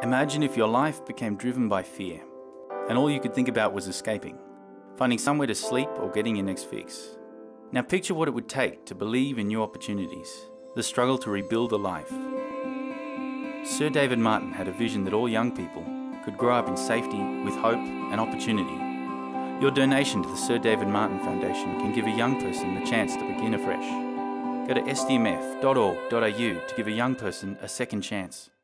Imagine if your life became driven by fear, and all you could think about was escaping, finding somewhere to sleep or getting your next fix. Now picture what it would take to believe in new opportunities, the struggle to rebuild a life. Sir David Martin had a vision that all young people could grow up in safety with hope and opportunity. Your donation to the Sir David Martin Foundation can give a young person the chance to begin afresh. Go to sdmf.org.au to give a young person a second chance.